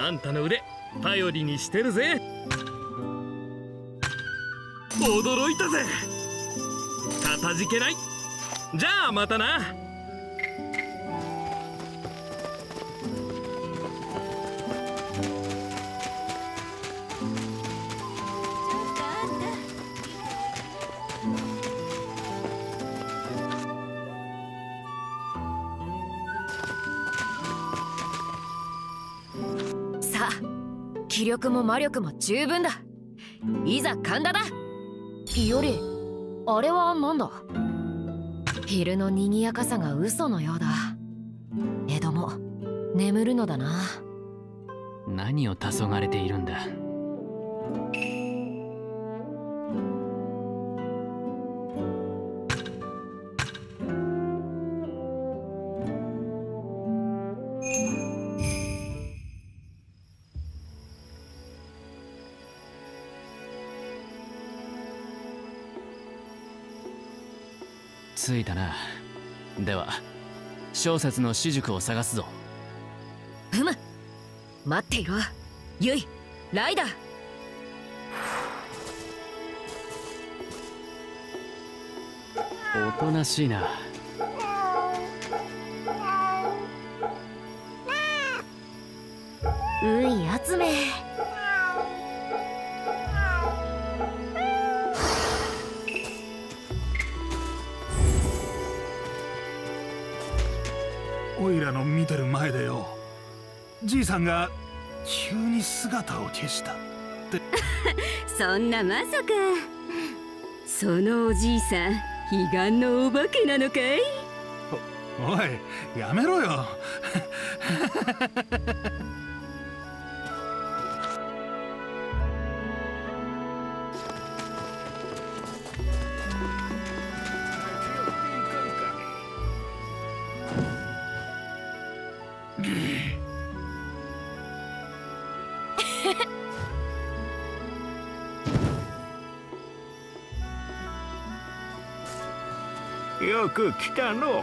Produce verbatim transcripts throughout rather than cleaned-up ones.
あんたの腕頼りにしてるぜ。驚いたぜ。かたじけない。じゃあまたな。 さあ、気力も魔力も十分だ。いざ神田だ。よりあれは何だ。昼の賑やかさが嘘のようだ。江戸も眠るのだな。 何を黄昏れているんだ。着いたな。では小説の私塾を探すぞ。 ふむ、待っていろ。ゆい、ライダー。 おとなしいな。 うい集め。 おいらの見てる前でよ、じいさんが急に姿を消したってそんなまさか。そのおじいさん彼岸のお化けなのかい。 お、おいやめろよよく来たの。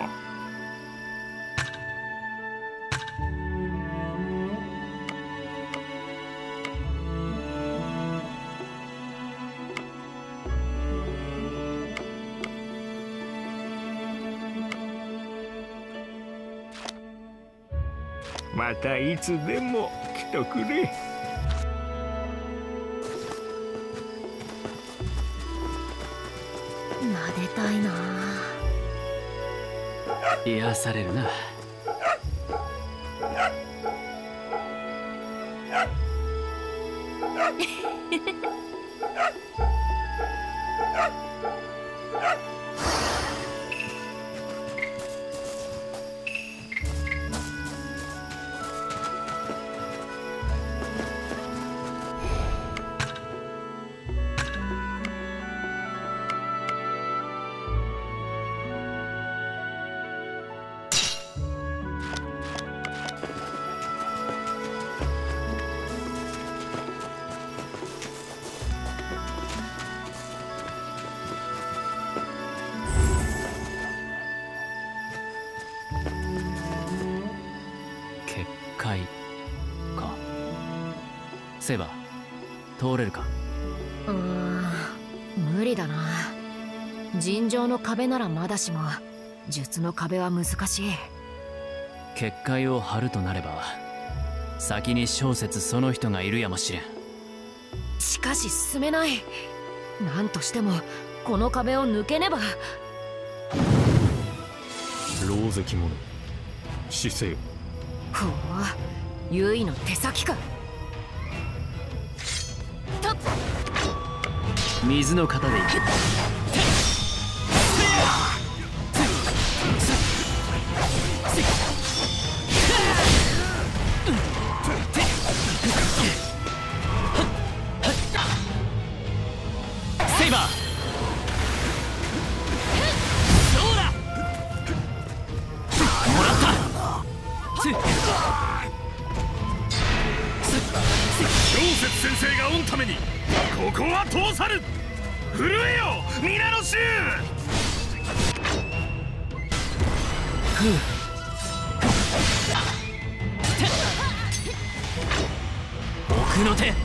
またいつでも来とくれ。 撫でたいな。 癒されるな。結界か。セバ、通れるか。 うーん、無理だな。尋常の壁ならまだしも術の壁は難しい。 結界を張るとなれば先に小説その人がいるやもしれん。 しかし進めない。何としてもこの壁を抜けねば。 狼藉者死せよ。 ほう、ユイの手先か。とっ、 水の型でいく。セイバー、そうだ。もらった。 氷雪先生が御ためにここは通さる。震えよ皆の衆。 奥の手。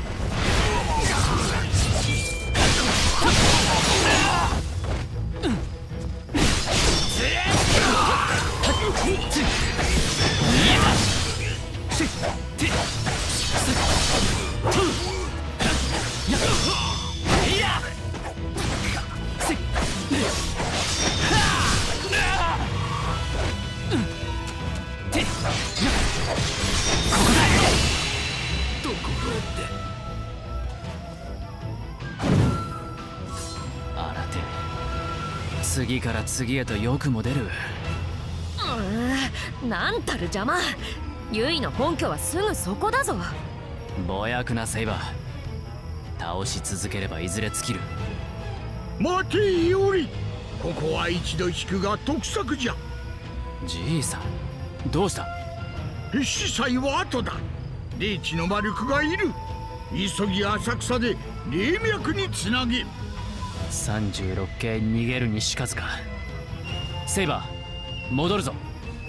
次から次へとよくも出る。 うーん、なんたる邪魔。ユイの本拠はすぐそこだぞ。 ぼやくなセイバー。倒し続ければいずれ尽きる。 待てイオリ、ここは一度引くが得策じゃ。 じいさん、どうした？ 司祭は後だ。霊地の魔力がいる。急ぎ浅草で霊脈につなげ。 さんじゅうろっけい逃げるにしかずか。セイバー、戻るぞ。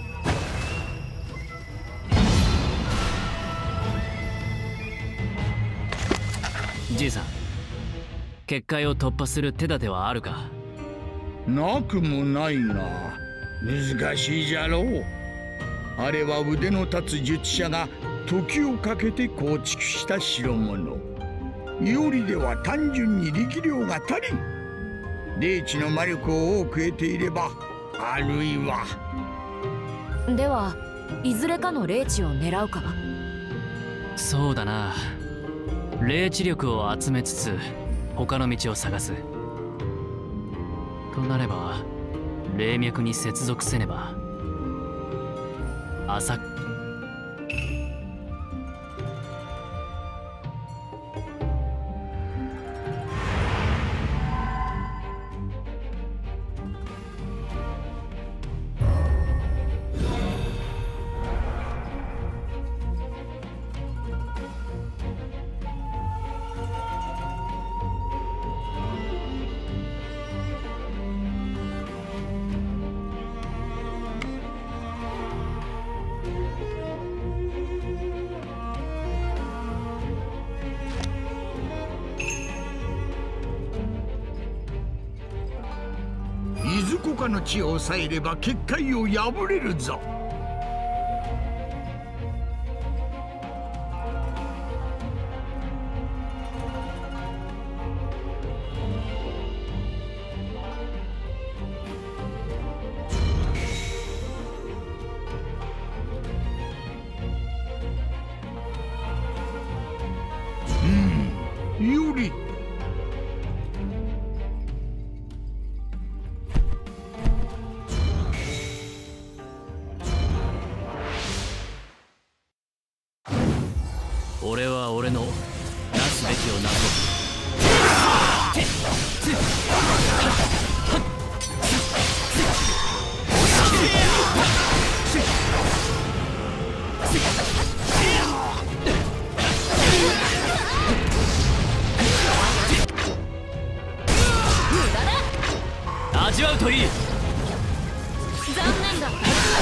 じいさん、結界を突破する手立てはあるか？ なくもないが難しいじゃろう。あれは腕の立つ術者が時をかけて構築した代物。イオリでは単純に力量が足りん。霊地の魔力を多く得ていれば、あるいは。 ではいずれかの霊地を狙うか？ そうだな。霊地力を集めつつ他の道を探すとなれば、霊脈に接続せねば。浅くいずこかの地を抑えれば結界を破れるぞ。うん、より俺は俺のなすべきをなそう。味わうといい。 残念だ。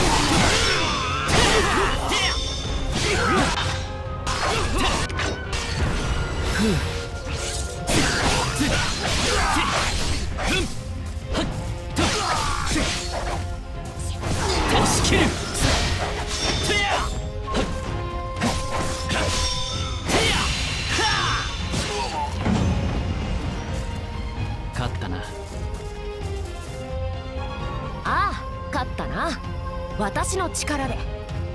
勝ったな。 ああ、勝ったな。私の力で。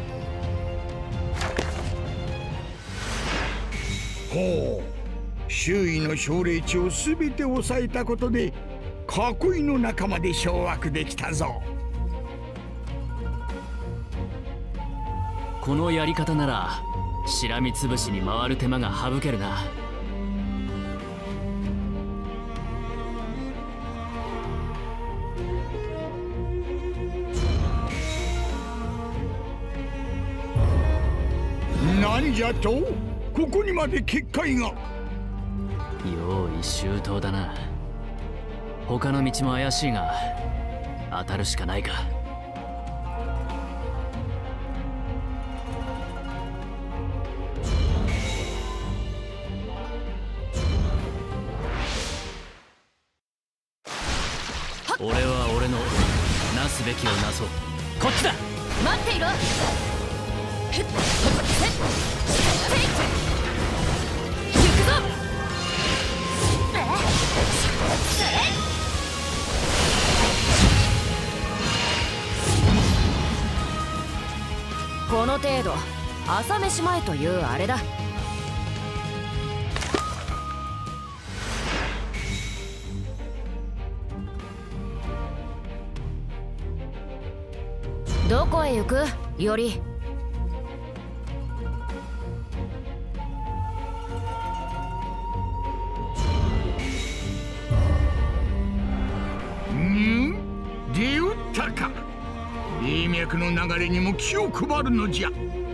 ほう、周囲の奨励地を全て抑えたことで囲いの仲間で掌握できたぞ。 このやり方ならしらみつぶしに回る手間が省けるな。 何じゃと？ここにまで結界が。 用意周到だな。他の道も怪しいが当たるしかないか。 俺は俺のなすべきをなそう。こっちだ。 待っていろ。行くぞ。この程度朝飯前というあれだ。どこへ行くより。 ん？出打ったか。霊脈の流れにも気を配るのじゃ。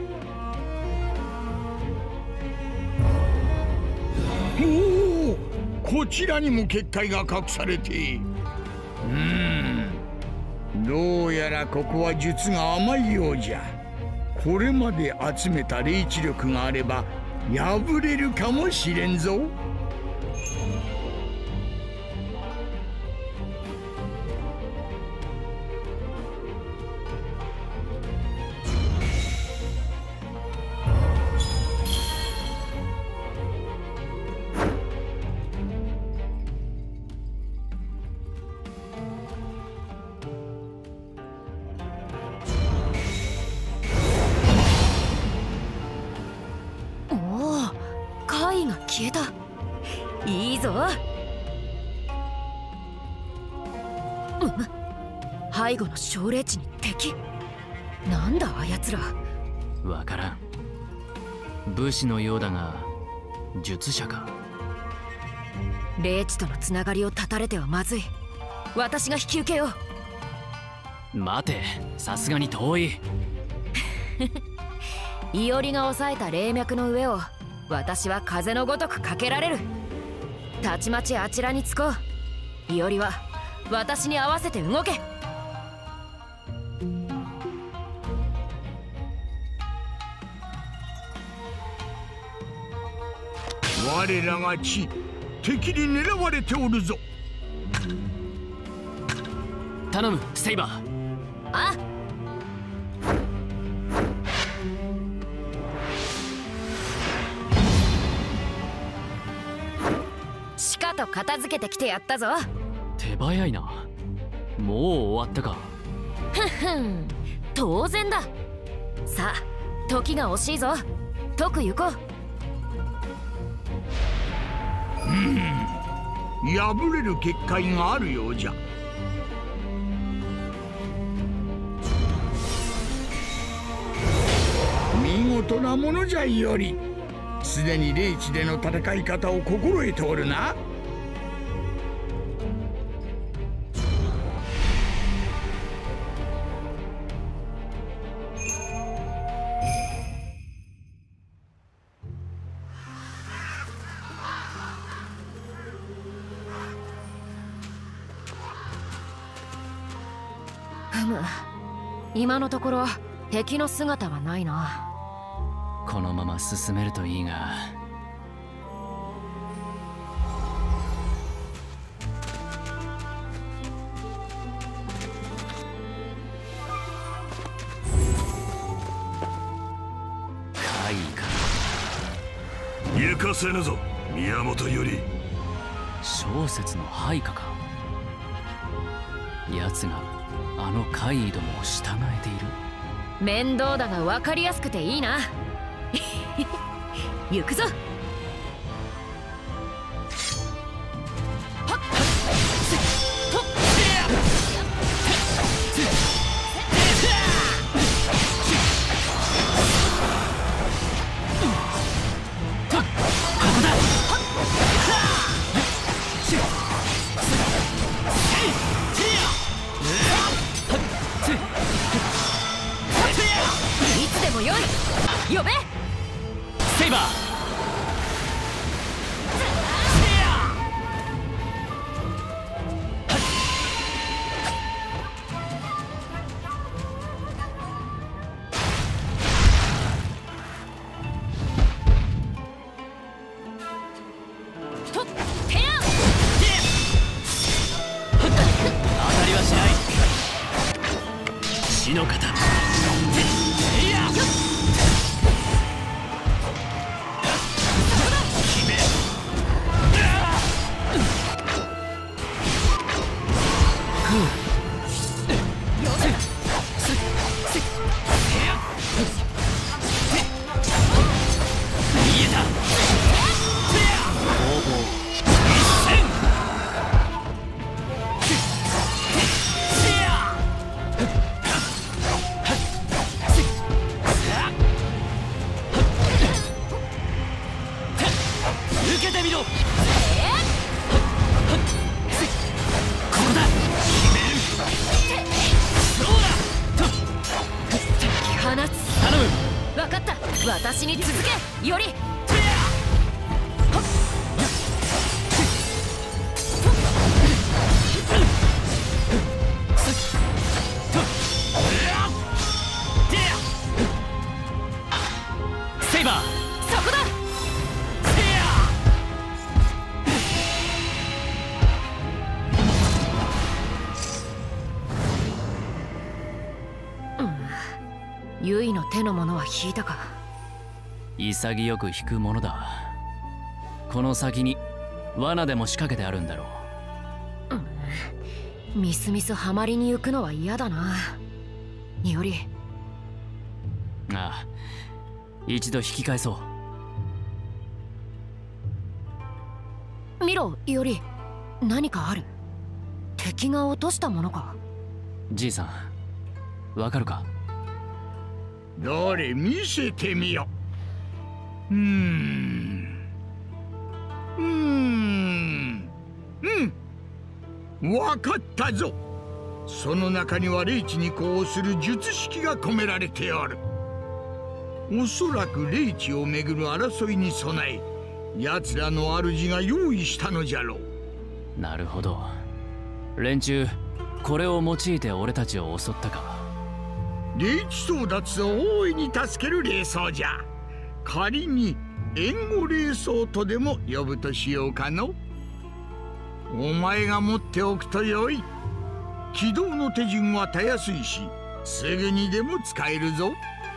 おお、こちらにも結界が隠されて。うーん、どうやらここは術が甘いようじゃ。これまで集めた霊知力があれば破れるかもしれんぞ。 消えた。いいぞ。うん、背後の奨励地に敵。なんだあやつら。 わからん。武士のようだが術者か。 霊地とのつながりを断たれてはまずい。私が引き受けよう。 待て、さすがに遠い。 いおりが抑えた霊脈の上を私は風のごとくかけられる。たちまちあちらにつこう。いおりは私に合わせて動け。 我らが地、敵に狙われておるぞ。 頼む、セイバー。 あっ、しかと片付けてきてやったぞ。 手早いな。もう終わったか。 ふんふん、当然だ。さあ時が惜しいぞ。解く行こう。 うん、破れる結界があるようじゃ。見事なものじゃいより。すでに霊地での戦い方を心得ておるな。 ふむ、今のところ敵の姿はないな。 このまま進めるといいが。怪異か。 行かせぬぞ宮本より。 小説の配下か。奴があの怪異どもを従えている。 面倒だが分かりやすくていいな。行くぞ。いつでもよい。呼べ。 セイバー。 と、てや。 当たり死の型。 私に続け、よりセイバー、 そこだ。うん、ユイの手のものは引いたか。 潔く引くものだ。この先に罠でも仕掛けてあるんだろう。 うん、みすみすハマりに行くのは嫌だな。よりああ、一度引き返そう。 見ろ、より何かある。敵が落としたものか。 じいさん、わかるか？ どれ見せてみよ。うーんうーんうんわかったぞ。その中には霊地に呼応する術式が込められておる。おそらく霊地をめぐる争いに備え、奴らの主が用意したのじゃろう。 なるほど。連中これを用いて俺たちを襲ったか。 霊地争奪を大いに助ける霊装じゃ。仮に援護霊装とでも呼ぶとしようかの。お前が持っておくとよい。起動の手順はたやすいし、すぐにでも使えるぞ。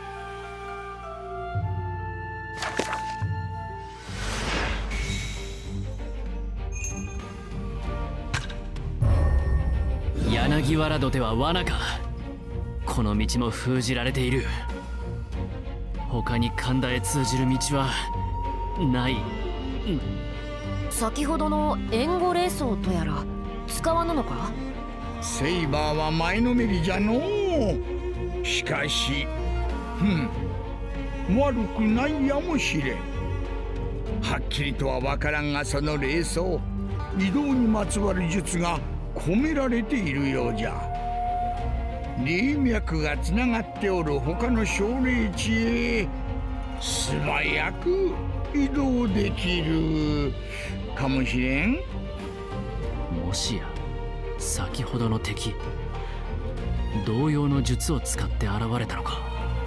柳原土手は罠か。この道も封じられている。他に神田へ通じる道はない。 先ほどの援護霊装とやら使わぬのか。 セイバーは前のめりじゃのう。しかしふん悪くないやもしれん。はっきりとは分からんが、その霊装移動にまつわる術が込められているようじゃ。霊脈がつながっておる他の小霊地へ素早く移動できるかもしれん。 もしや先ほどの敵、同様の術を使って現れたのか。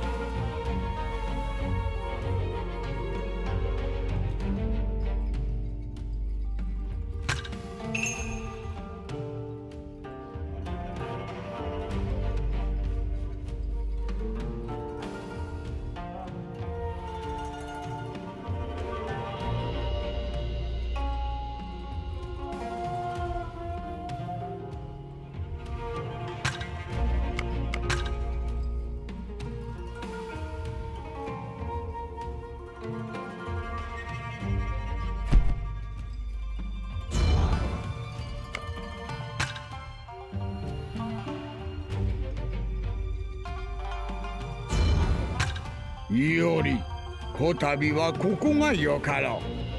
よりこたびはここがよかろ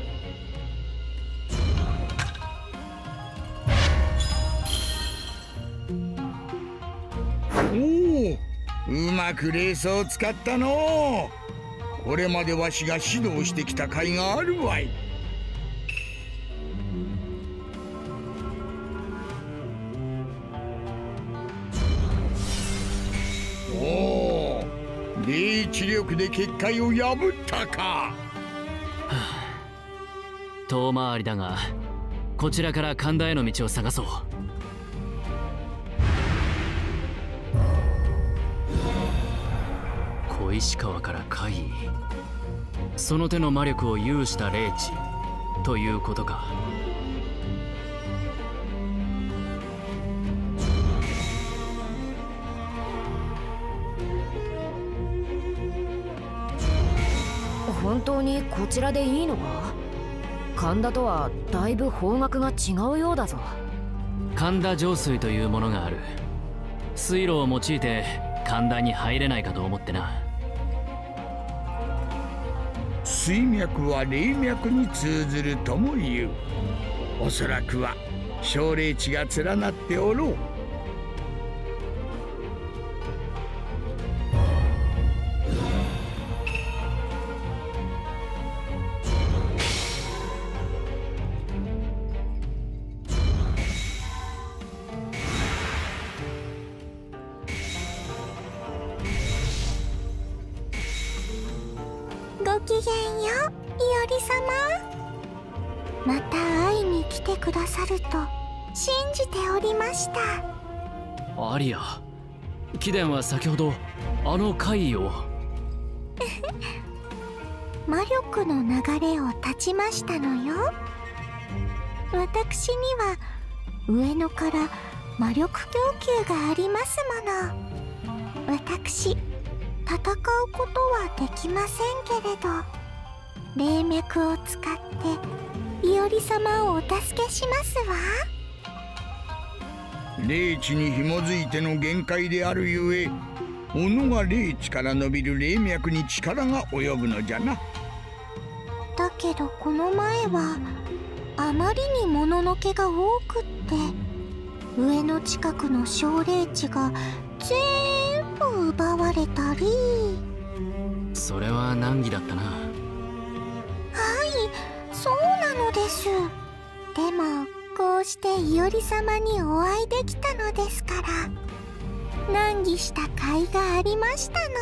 う。おお、うまく霊装を使ったのう。これまでわしが指導してきた甲斐があるわい。霊知力で結界を破ったか。はあ、遠回りだがこちらから神田への道を探そう。 石川から怪異、その手の魔力を有した霊地ということか。 本当にこちらでいいのか？神田とはだいぶ方角が違うようだぞ。 神田上水というものがある。水路を用いて神田に入れないかと思ってな。 水脈は霊脈に通ずるとも言う。おそらくは小霊地が連なっておろう。 ごきげんよう、いおり様。また会いに来てくださると信じておりました。 アリア、貴殿は先ほどあの怪異を魔力の流れを断ちましたのよ。私には上野から魔力供給がありますもの。私戦うことはできませんけれど、霊脈を使っていおり様をお助けしますわ。 霊地に紐づいての限界であるゆえ、己が霊地から伸びる霊脈に力が及ぶのじゃな。 だけどこの前はあまりにもののけが多くって、上の近くの小霊地が全部奪われたり。 それは難儀だったな。 はい、そうなのです。でもこうしていおり様にお会いできたのですから、難儀した甲斐がありましたの。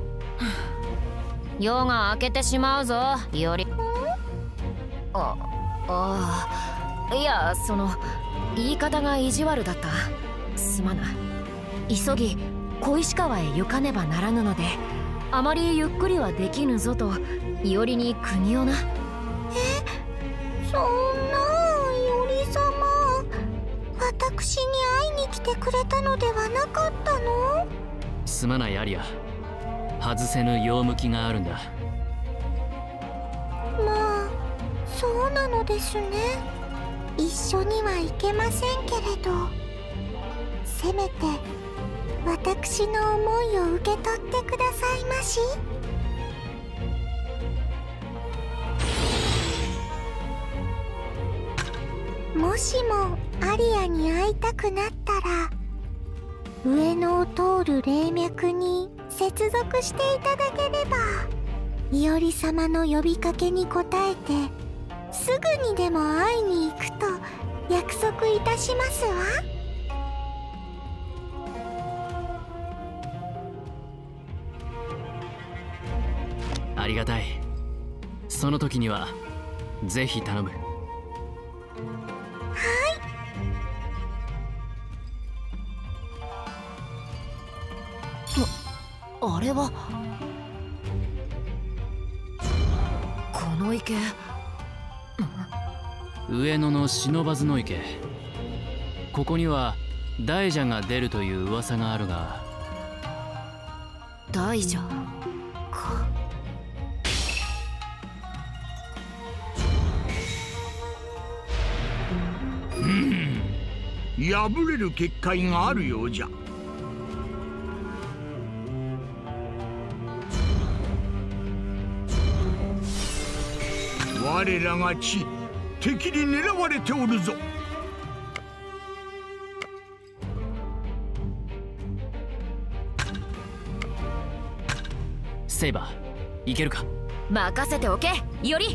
夜が明けてしまうぞ、いおり。あああ、いや、その言い方が意地悪だった。すまな。急ぎ小石川へ行かねばならぬので、あまりゆっくりはできぬぞといおりに国をな。 え、そんな、いおり様、私に会いに来てくれたのではなかったの？ すまないアリア、外せぬ用向きがあるんだ。 まあそうなのですね。一緒には行けませんけれど、せめて私の思いを受け取ってくださいまし。もしもアリアに会いたくなったら、上野を通る霊脈に接続していただければ、いおり様の呼びかけに応えてすぐにでも会いに行くと約束いたしますわ。 ありがたい。その時にはぜひ頼む。はい。 あ、あれはこの池。 上野の不忍池。ここには大蛇が出るという噂があるが。 大蛇か。 うん、破れる結界があるようじゃ。我らが地、敵に狙われておるぞ。 セイバー、いけるか？ 任せておけ、いおり。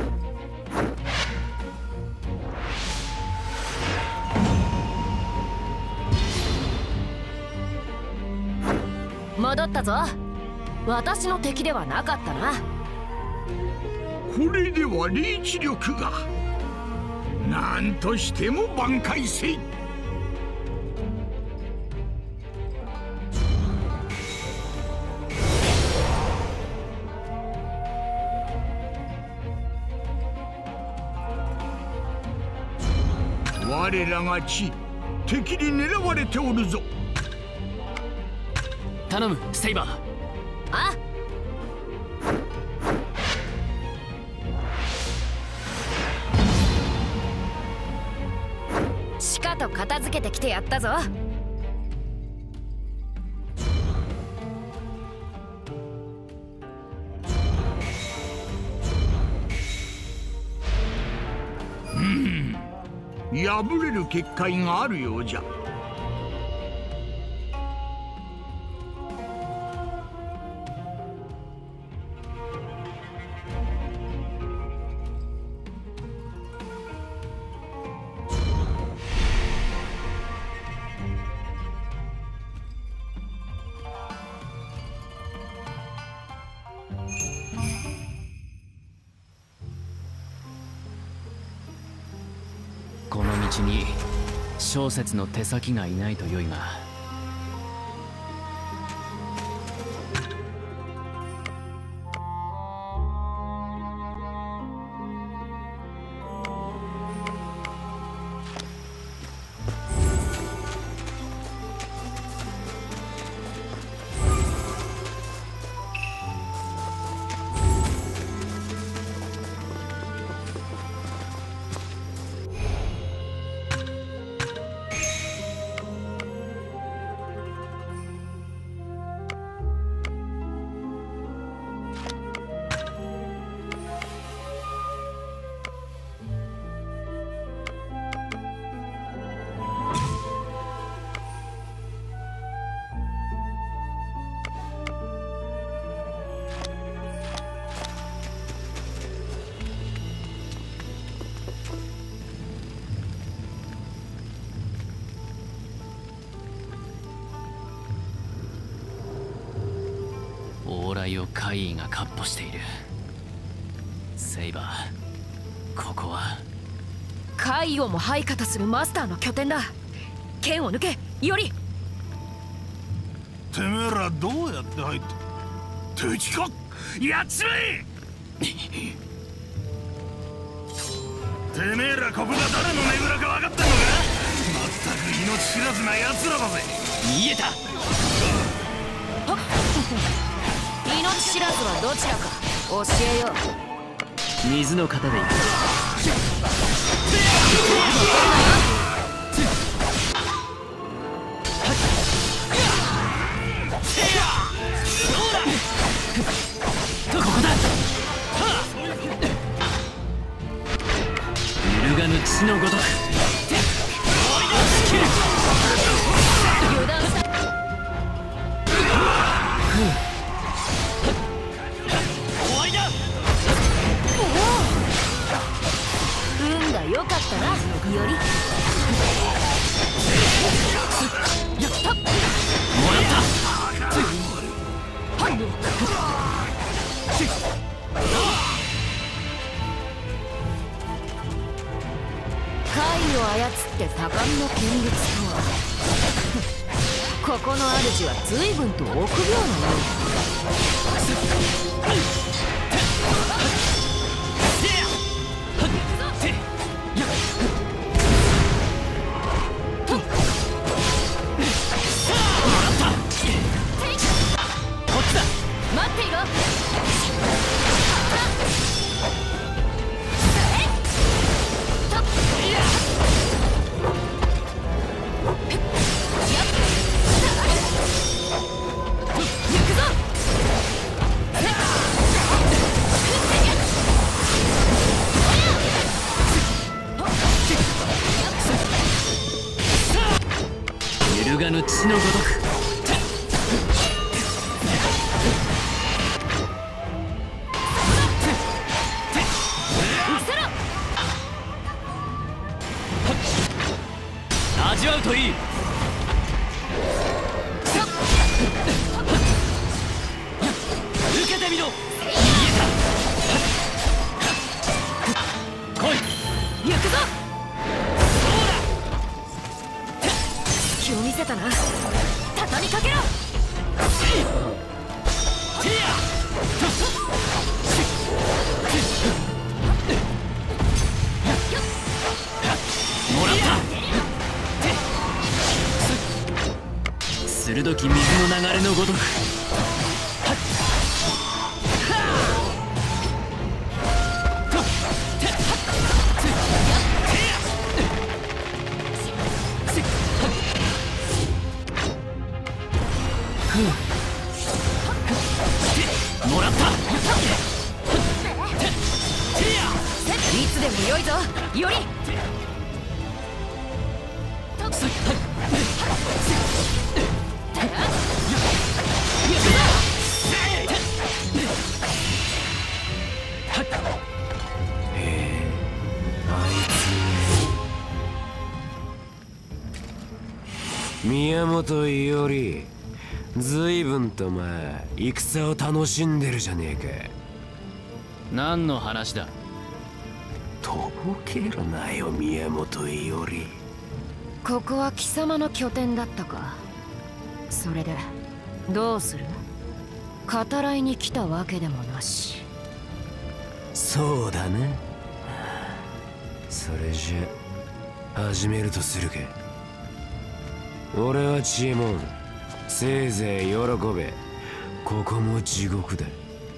戻ったぞ。私の敵ではなかったな。 これではリーチ力が。何としても挽回せい。 我らが地、敵に狙われておるぞ。 頼むセイバー。 あしかと片付けてきてやったぞ。 破れる結界があるようじゃ。 この道に小説の手先がいないとよいが。往来を怪異が闊歩している。セイバー、ここは怪異をも配下とするマスターの拠点だ。剣を抜けより。 てめえらどうやって入って敵か。やっちまえ。てめえらここが誰のねぐらか分かってんのか。まったく命知らずな奴らだぜ。 見えた。 命知らずはどちらか教えよう。 水の型でいく。ここだ。揺るがぬ血のごとく。 油断した。運が良かったな、より。やった。もらった。怪異を操って高みの見物とは。ここの主は随分と臆病なよう。待っていろ。 揺るがぬ血のごとく。味わうといい。受けてみろ。見えた。来い。 行くぞ。隙を見せたな。畳みかけろ。 もらった。 鋭き水の流れのごとく。もらった。 いつでも良いぞ、より。 宮本伊織、ずいぶんと前戦を楽しんでるじゃねえか。 何の話だ。 とぼけるなよ宮本伊織。 ここは貴様の拠点だったか。それでどうする。語らいに来たわけでもなし。 そうだね。それじゃ始めるとするか。俺は知恵もん、せいぜい喜べ。ここも地獄だ。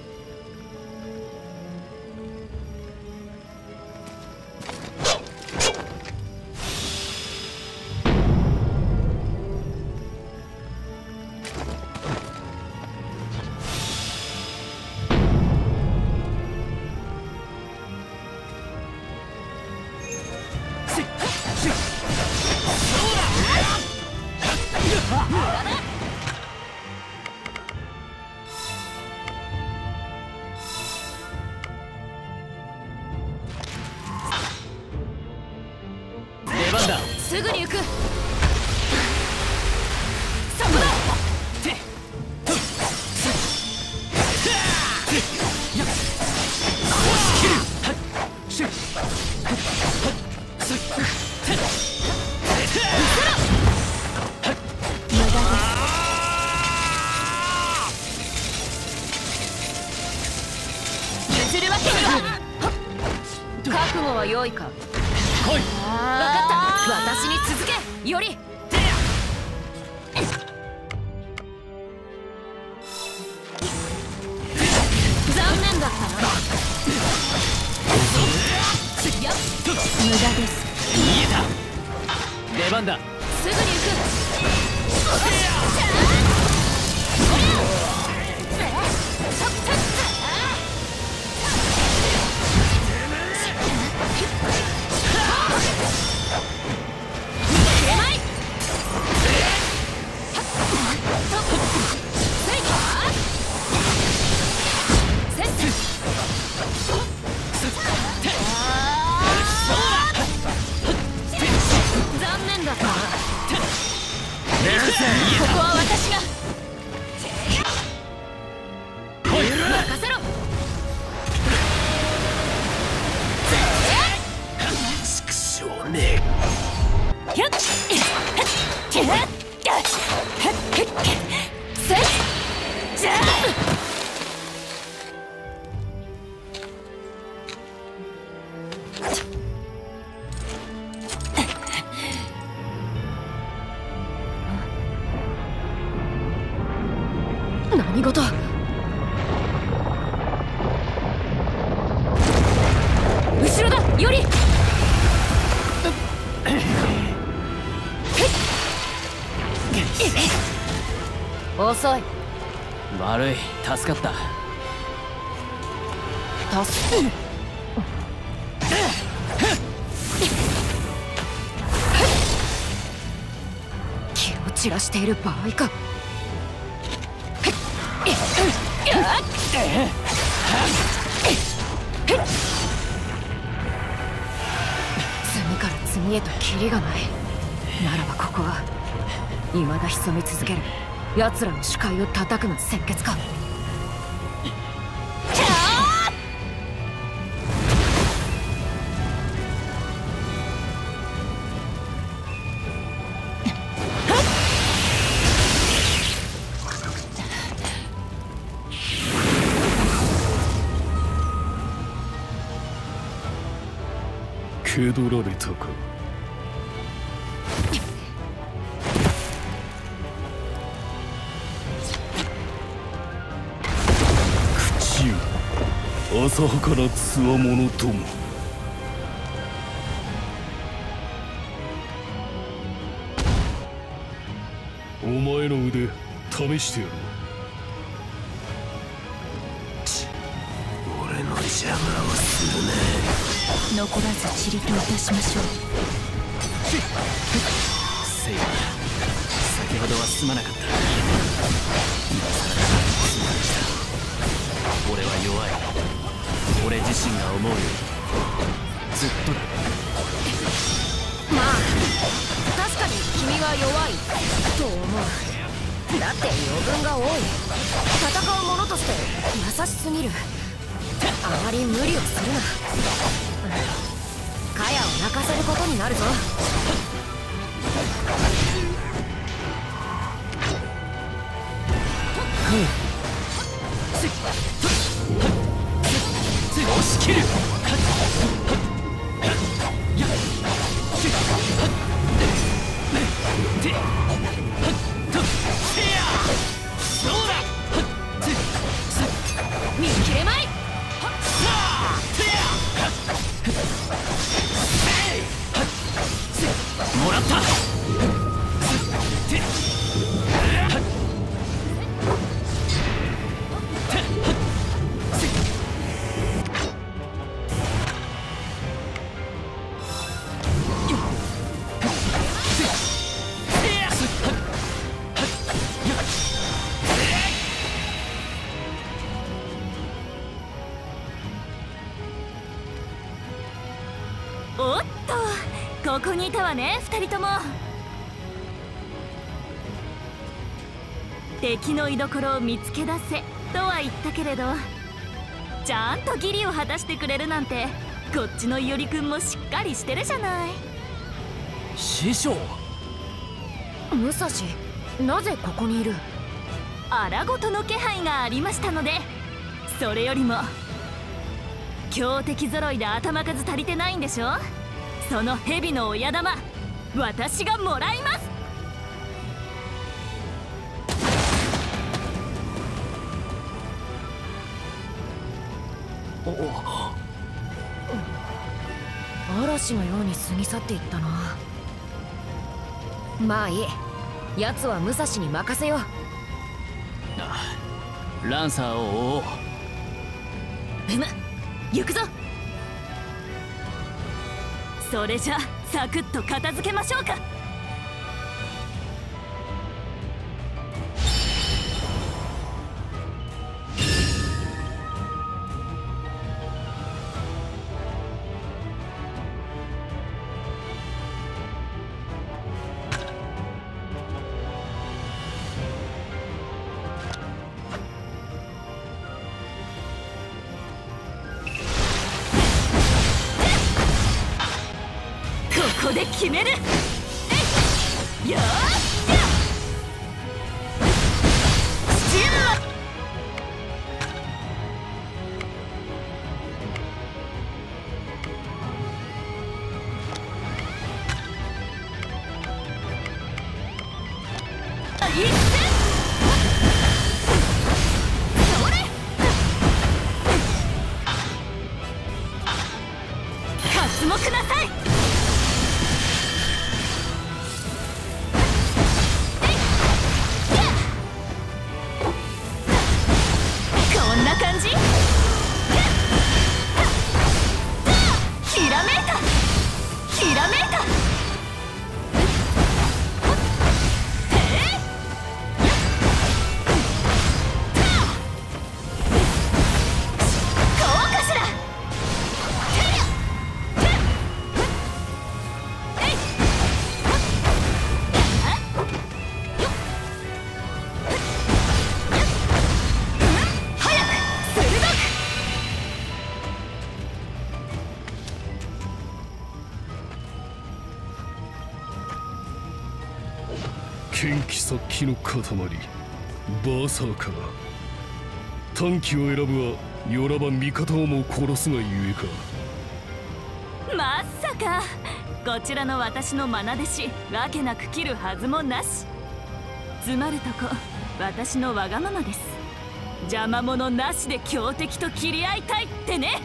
すぐに行く。そこだ。譲るわけには。覚悟は良いか。 来い。 分かった。私に続け、より。残念だったな。無駄です。 見えた。出番だ。 すぐに行く。残念だったな。ここは私が。任せろ。 畜生ね。 何事。後ろだ、より。遅い。 悪い、助かった。 助ける。気を散らしている場合か。次から次へとキリがない。ならばここは未だ潜み続ける奴らの視界を叩くの先決か。 蹴取られたか。 浅はかなつわものとも。お前の腕試してやろう。 俺の邪魔をするな。 残らずちりといたしましょう。 せいや、先ほどはすまなかった。今さらすまでした。俺は弱い。俺自身が思うよりずっとだ。 まあ確かに君は弱いと思う。だって余分が多い。戦う者として優しすぎる。あまり無理をするな。カヤを泣かせることになるぞ。 押し切る。 見切れまい。 もらった。 おっと、ここにいたわね、二人とも。敵の居所を見つけ出せとは言ったけれど、ちゃんと義理を果たしてくれるなんて、こっちの伊織くんもしっかりしてるじゃない。 師匠、 武蔵、なぜここにいる？ 荒事の気配がありましたので。それよりも強敵揃いで頭数足りてないんでしょ。その蛇の親玉、私がもらいます。 嵐のように過ぎ去っていったな。まあいい、奴は武蔵に任せよう。 ランサーを追おう。 うむ、行くぞ。 それじゃサクッと片付けましょうか。ここで決める。よー刮目なさい。こんな感じ。ひらめいた、ひらめいた。 剣気殺気の塊、バーサーカー。短気を選ぶはよらば味方をも殺すがゆえか。 まさかこちらの私の愛弟子、わけなく切るはずもなし。つまるとこ私のわがままです。 邪魔者なしで強敵と切り合いたいってね。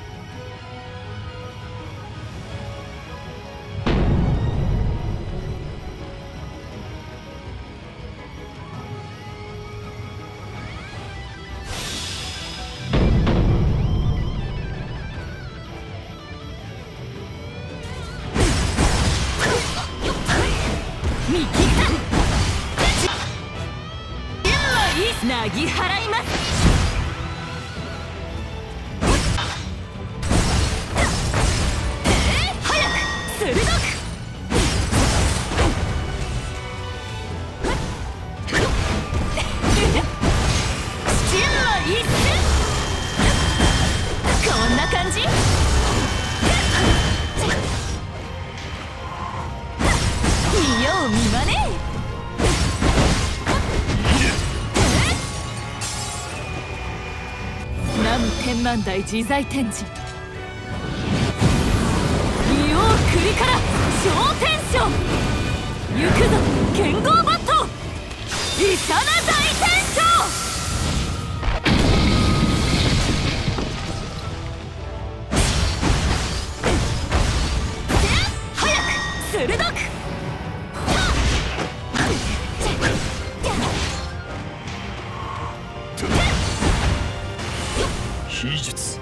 見切った。なぎ払います。早く鋭く。神羅一閃。こんな感じ。見よう見まね。南無天満台自在天神。利用栗から小天将。行くぞ剣豪バット。イサナ大天将。早く鋭く。 秘術。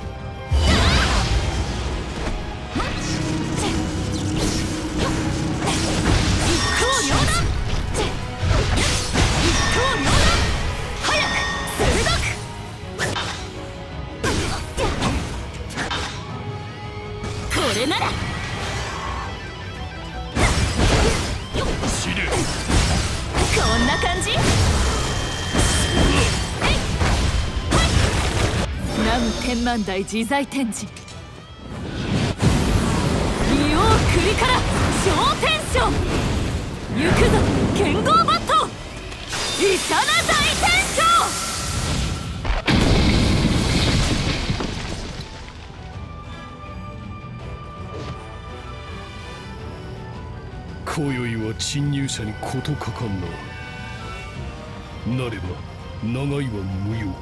これならこんな感じ。南無天満台自在天神。利用栗から小天将。行くぞ剣豪バット。イサナ大天将。 今宵は侵入者に事かかんな。なれば長いは無用。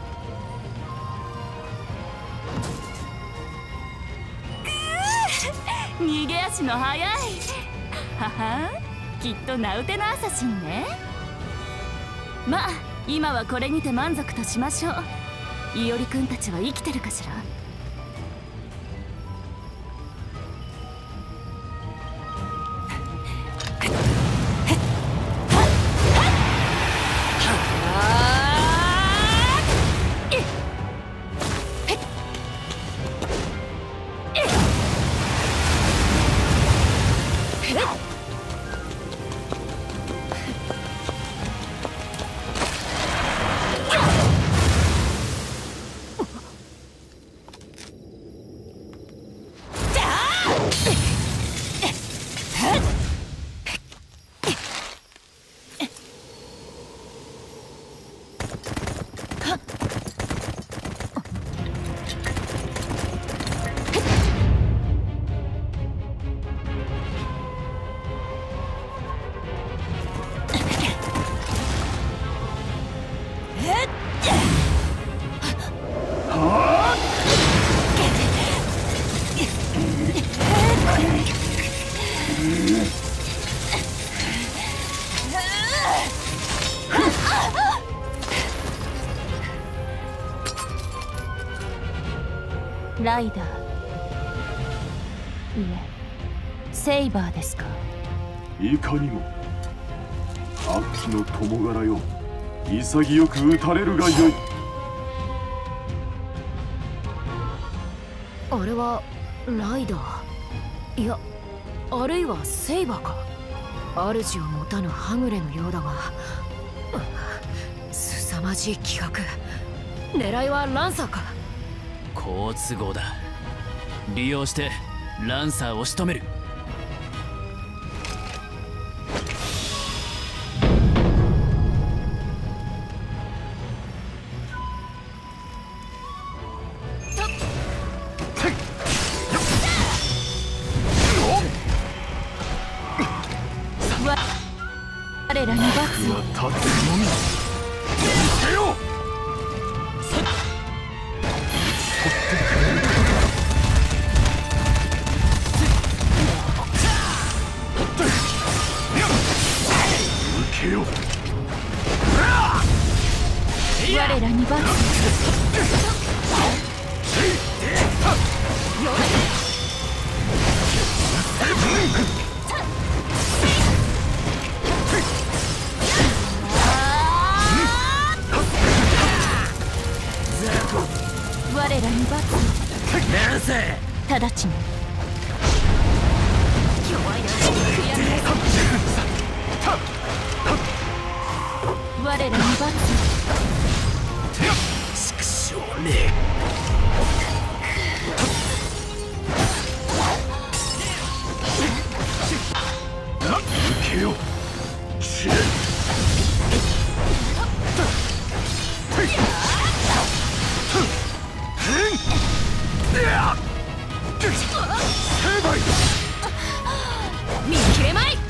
逃げ足の速い。ははん、きっと名うてのアサシンね。まあ今はこれにて満足としましょう。いおりくんたちは生きてるかしら。ライダー、いえセイバーですか。 いかにも。悪鬼の友柄よ、潔く撃たれるがよい。 あれはライダー、いやあるいはセイバーか。主を持たぬはぐれのようだが、凄まじい気迫。狙いはランサーか。 好都合だ。利用してランサーを仕留める。 我らの罰は立つのみ。見せよ。 らに罰我らに罰なぜ直ちに我らに罰畜生め受けよ知れ見切れまい。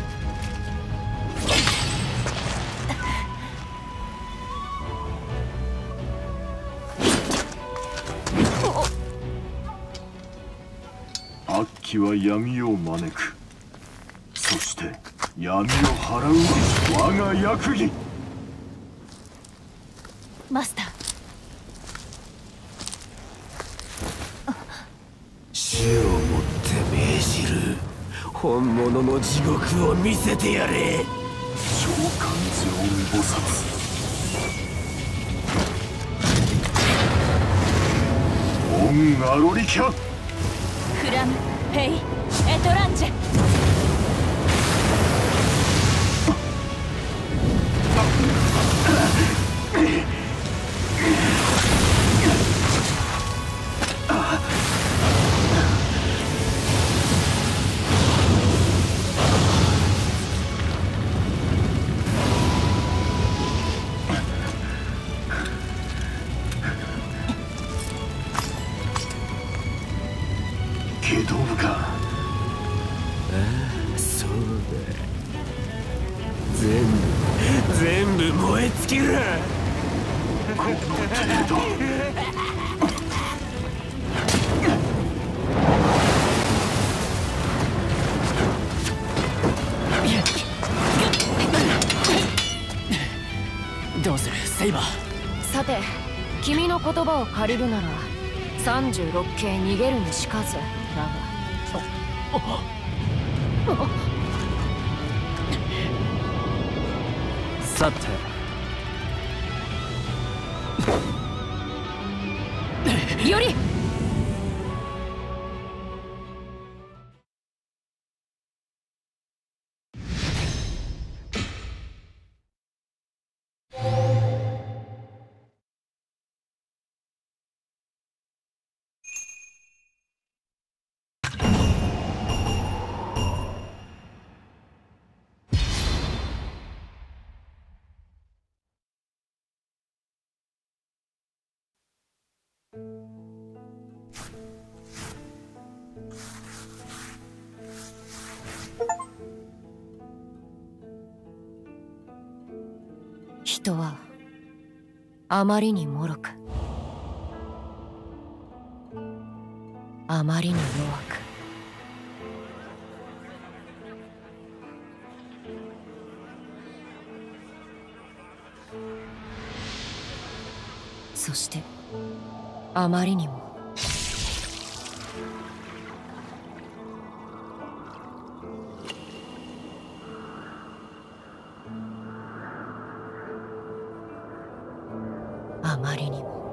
悪鬼は闇を招く。そして闇を払うは我が役儀。 マスター、 死をもって命じる。本物の地獄を見せてやれ。 召喚ゼオン菩薩。オンアロリキャ。 フラムヘイエトランジェ。 祁答部か。 ああ、そうだ。全部全部燃え尽きる。 この程度。 どうするセイバー。 さて、君の言葉を借りるならさんじゅうろっけい逃げるにしかずだが。 さてより人はあまりに脆く、あまりに弱く、そしてあまりにもあまりにも